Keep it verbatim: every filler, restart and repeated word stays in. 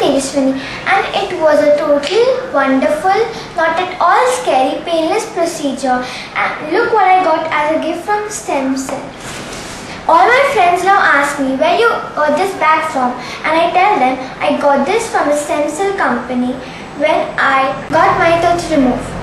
Tejaswini, and it was a totally wonderful, not at all scary, painless procedure. And look what I got as a gift from Stem Cells. All my friends now ask me where you got this bag from, and I tell them I got this from a stem cell company when I got my tooth removed.